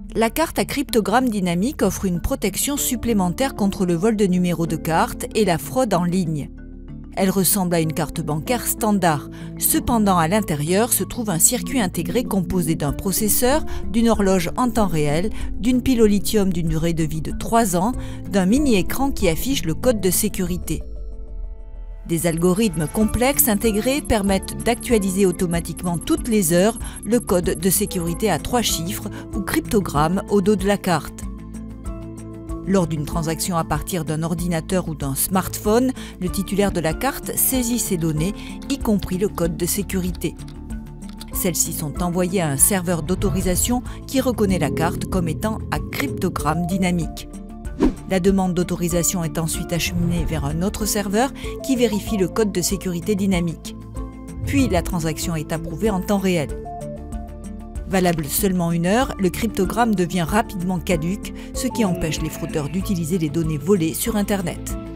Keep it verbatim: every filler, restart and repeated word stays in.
La carte à cryptogramme dynamique offre une protection supplémentaire contre le vol de numéros de carte et la fraude en ligne. Elle ressemble à une carte bancaire standard. Cependant, à l'intérieur se trouve un circuit intégré composé d'un processeur, d'une horloge en temps réel, d'une pile au lithium d'une durée de vie de trois ans, d'un mini-écran qui affiche le code de sécurité. Des algorithmes complexes intégrés permettent d'actualiser automatiquement toutes les heures le code de sécurité à trois chiffres ou cryptogramme au dos de la carte. Lors d'une transaction à partir d'un ordinateur ou d'un smartphone, le titulaire de la carte saisit ces données, y compris le code de sécurité. Celles-ci sont envoyées à un serveur d'autorisation qui reconnaît la carte comme étant à cryptogramme dynamique. La demande d'autorisation est ensuite acheminée vers un autre serveur qui vérifie le code de sécurité dynamique. Puis la transaction est approuvée en temps réel. Valable seulement une heure, le cryptogramme devient rapidement caduc, ce qui empêche les fraudeurs d'utiliser les données volées sur Internet.